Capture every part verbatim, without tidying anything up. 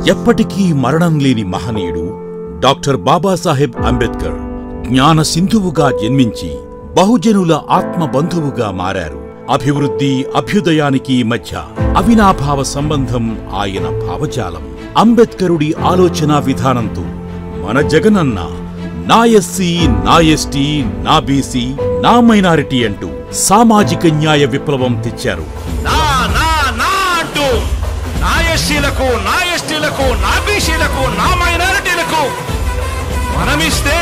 ఎప్పటికీ మరణం లేని మహనీయుడు డాక్టర్ బాబాసాహెబ్ అంబేద్కర్ జ్ఞాన సింధువుగా జన్మించి బహుజనుల ఆత్మ బంధువుగా మారారు. అభివృద్ధి అభ్యుదయానికి మధ్య అవినాభావ సంబంధం ఆయన భావజాలం. అంబేద్కరుడి ఆలోచనా విధానంతో మన జగనన్న నా ఎస్సీ, నా ఎస్టీ, నా బీసీ, నా మైనారిటీ అంటూ సామాజిక న్యాయ విప్లవం తెచ్చారు. నా నా నా అంటూ నా ఎస్సీలకు, నా ఎస్టీలకు, నా బీసీలకు, నా మైనారిటీలకు మనమిస్తే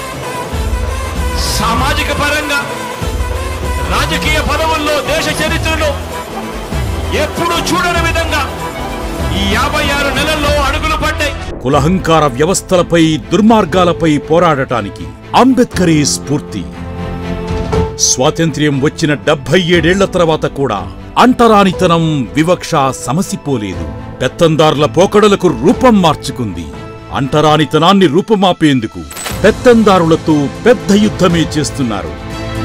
సామాజిక పరంగా రాజకీయ పదవుల్లో దేశ చరిత్రలో ఎప్పుడూ చూడని విధంగా ఈ యాభై ఆరు నెలల్లో అడుగులు పడ్డాయి. కులహంకార వ్యవస్థలపై, దుర్మార్గాలపై పోరాడటానికి అంబేద్కరే స్ఫూర్తి. స్వాతంత్ర్యం వచ్చిన డెబ్బై ఏడేళ్ల తర్వాత కూడా అంటరానితనం, వివక్ష సమసిపోలేదు. పెత్తందార్ల పోకడలకు రూపం మార్చుకుంది. అంటరానితనాన్ని రూపమాపేందుకు పెత్తందారులతో పెద్ద యుద్ధమే చేస్తున్నారు.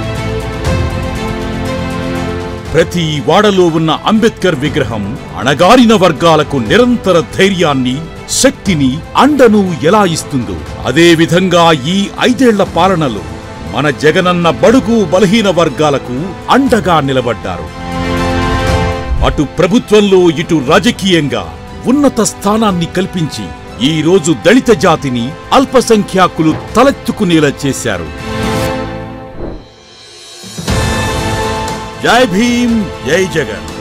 ప్రతి వాడలో ఉన్న అంబేద్కర్ విగ్రహం అణగారిన వర్గాలకు నిరంతర ధైర్యాన్ని, శక్తిని, అండను ఎలా ఇస్తుందో అదే విధంగా ఈ ఐదేళ్ల పాలనలో మన జగనన్న బడుగు బలహీన వర్గాలకు అండగా నిలబడ్డారు. అటు ప్రభుత్వంలో, ఇటు రాజకీయంగా ఉన్నత స్థానాన్ని కల్పించి ఈ రోజు దళిత జాతిని అల్పసంఖ్యాకులు తలెత్తుకునేలా చేశారు. జై భీమ్, జై జగన్.